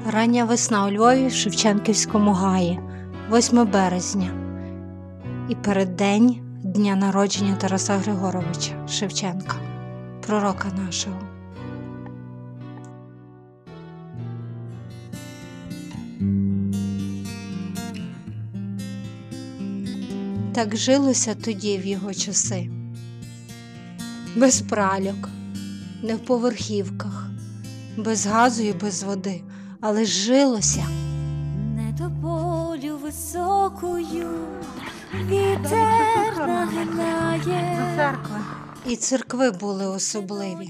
Рання весна у Львові в Шевченківському гаї, 8 березня. І переддень дня народження Тараса Григоровича Шевченка, пророка нашого. Так жилося тоді в його часи. Без пральок, не в поверхівках, без газу і без води, але жилося. Не тополю високою вітер нагинає. І церкви були особливі.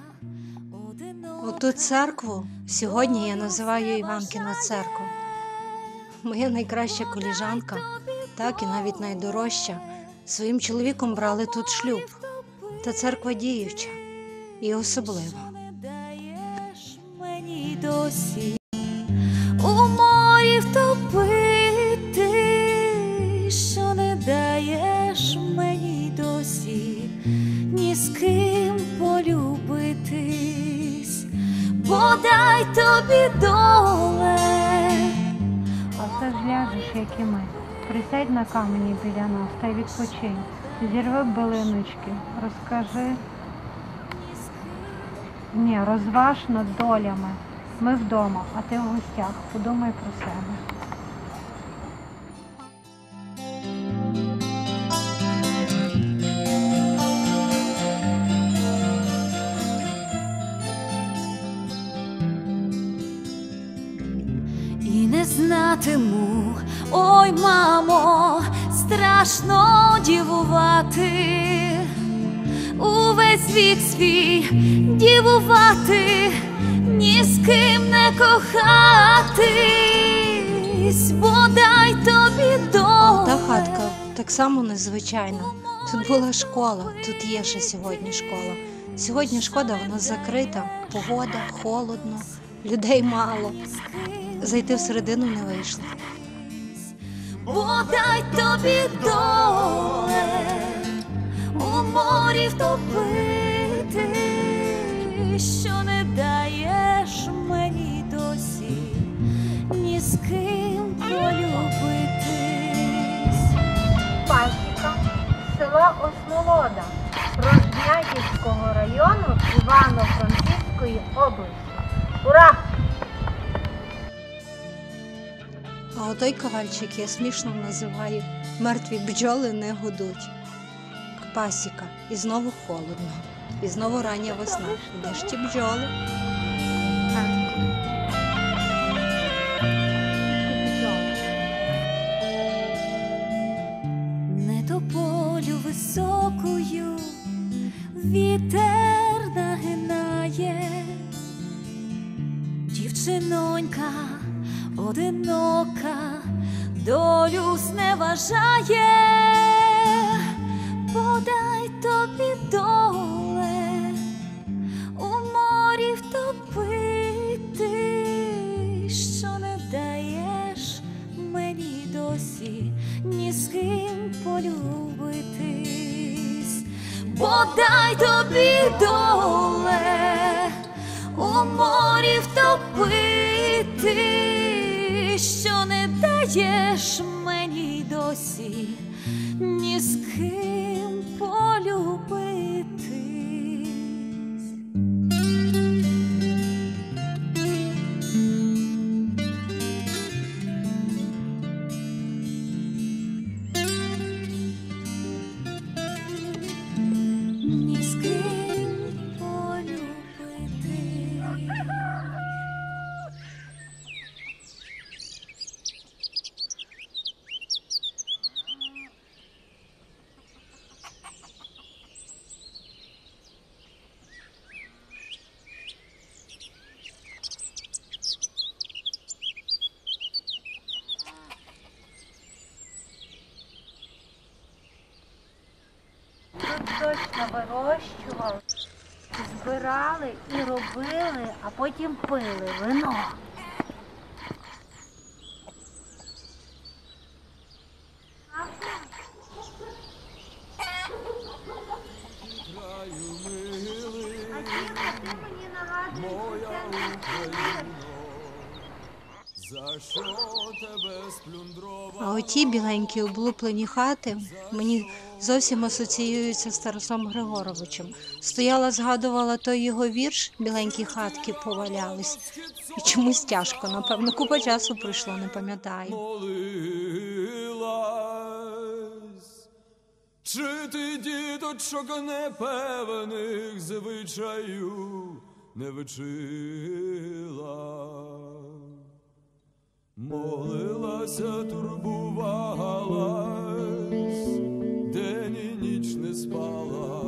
Оту церкву сьогодні я називаю Іванкина церква. Моя найкраща коліжанка, так і навіть найдорожча, своїм чоловіком брали тут шлюб. Та церква діюча і особлива. Досі у морі втопити, що не даєш мені досі ні з ким полюбитись, бодай тобі доле. А все ж ляжеш, як і ми. Присядь на камені біля нас та й відпочинь. Зірви билиночки, розкажи. Ні, розваж над долями. Ми вдома, а ти в гостях. Подумай про себе. І не знатиму, ой, мамо, страшно дівувати, увесь вік свій дівувати, ні з ким не кохатись, бодай тобі доле. Та хатка так само незвичайна. Тут була школа, тут є ще сьогодні школа. Сьогодні шкода, вона закрита, погода, холодно, людей мало. Зайти всередину не вийшло. Бодай тобі доле у морі втопити, що не даєш мені досі ні з ким полюбитись. Пасіка, село Осмолода, Рожнятівського району Івано-Франківської області. Ура! А отой ковальчик я смішно називаю «Мертві бджоли не гудуть». Пасіка. І знову холодно. І знову рання весна. Де ж ті бджоли? Не тополю високою вітер нагинає, дівчинонька одинока долю зневажає, подай тобі доле у морі втопити, що не даєш мені досі ні з ким полюбитись, бодай тобі доле у морі втопити, що не даєш мені досі ні з ким полюбитись. Ні з ким полюбитись. Тут точно вирощували, збирали і робили, а потім пили вино. А оті біленькі облуплені хати мені зовсім асоціюються з Тарасом Григоровичем. Стояла, згадувала той його вірш, біленькі хатки повалялись. І чомусь тяжко, напевно, купа часу пройшло, не пам'ятаю. Молилась, чи ти, діточок, непевних звичаю не вчила? Молилася, турбувалась, день і ніч не спала.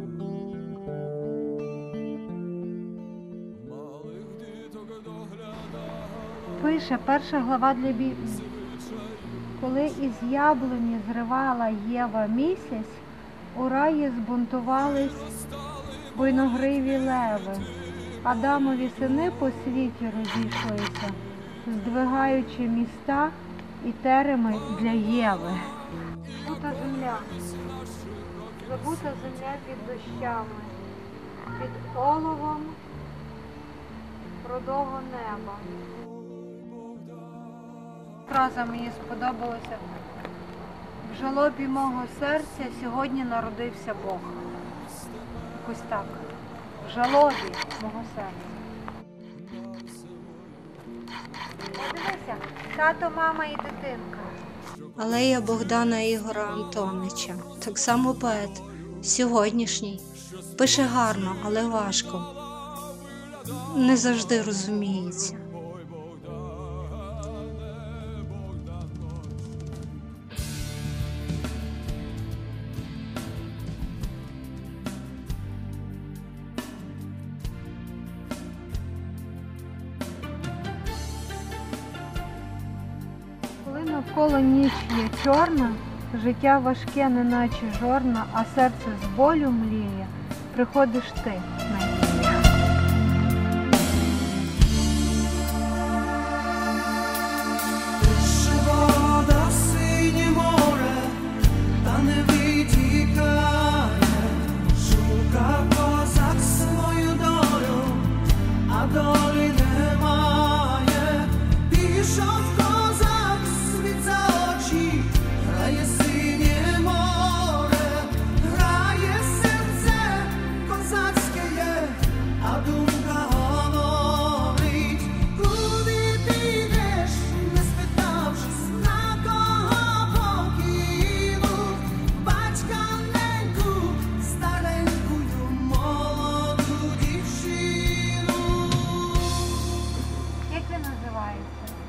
Малих діток доглядала. Пише перша глава для Біблії. Коли із яблуні зривала Єва місяць, у раї збунтувались буйногриві леви. Адамові сини по світі розійшлися, здвигаючи міста і тереми для Єви. Забута земля. Забута земля під дощами, під оловом рудого неба. Фраза мені сподобалася. В жалобі мого серця сьогодні народився Бог. Якось так. В жалобі мого серця. Подивися, тато, мама і дитинка. Алея Богдана Ігора Антонича. Так само поет. Сьогоднішній. Пише гарно, але важко. Не завжди розуміється. Коли навколо ніч є чорна, життя важке, неначе жорна, а серце з болю мліє, приходиш ти, надія. Вода, синє море, та не витікає, шукав козак свою долю, а долі немає. Пішов козак, світ за очі, грає синє море, грає серце козацьке є, а думка говорить, куди ти йдеш, не спитавшись, на кого покинув батька неньку, старенькую молоду дівчину. Як він називається?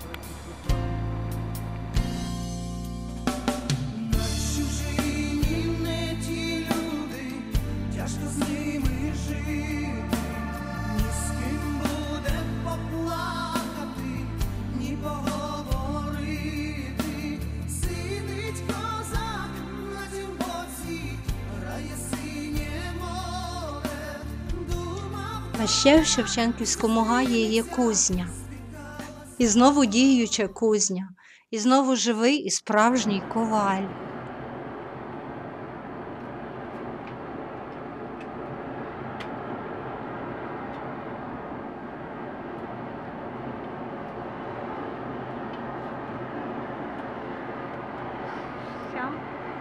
На чужині не ті люди, тяжко з ними жити, ні з ким буде поплакати, ні поговорити. Сидить козак на тім боці, грає синє море, думав. А ще в Шевченківському гаї є кузня. І знову діюча кузня. І знову живий і справжній коваль. Все?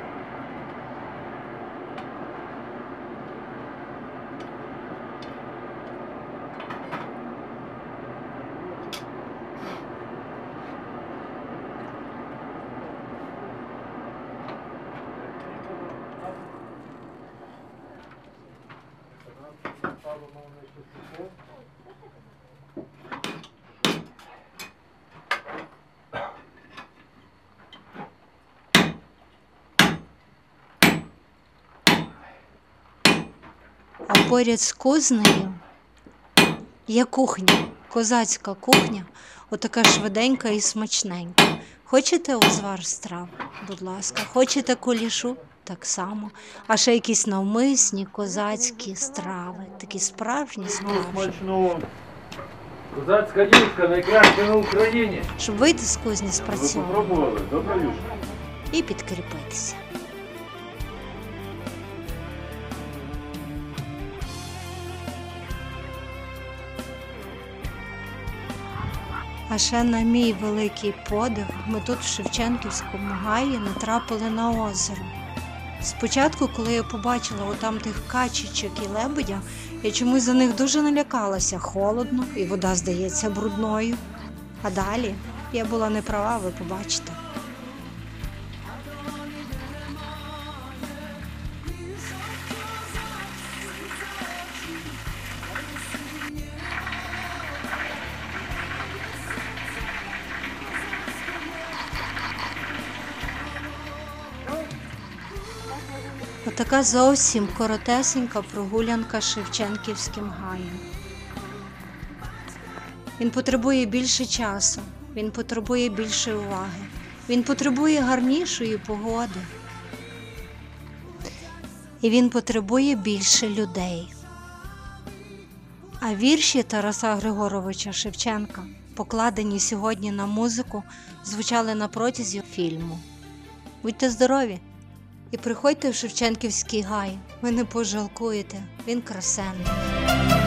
А поряд з кузнею є кухня, козацька кухня, отака швиденька і смачненька. Хочете узвар страв? Будь ласка. Хочете кулішу? Так само. А ще якісь навмисні козацькі страви, такі справжні. Смачного. Козацька дівка найкраща на Україні. Щоб вийти з кузні Ви спрацьовано попробували? Добре, Юшка? і підкріпитися. А ще на мій великий подив ми тут в Шевченківському гаї натрапили на озеро. Спочатку, коли я побачила отам тих качечок і лебедя, я чомусь за них дуже налякалася. Холодно і вода здається брудною. А далі я була не права, ви побачите. Отака зовсім коротесенька прогулянка Шевченківським гаєм. Він потребує більше часу, він потребує більше уваги, він потребує гарнішої погоди. І він потребує більше людей. А вірші Тараса Григоровича Шевченка, покладені сьогодні на музику, звучали на протязі фільму. Будьте здорові! І приходьте в Шевченківський гай, ви не пожалкуєте, він красенний.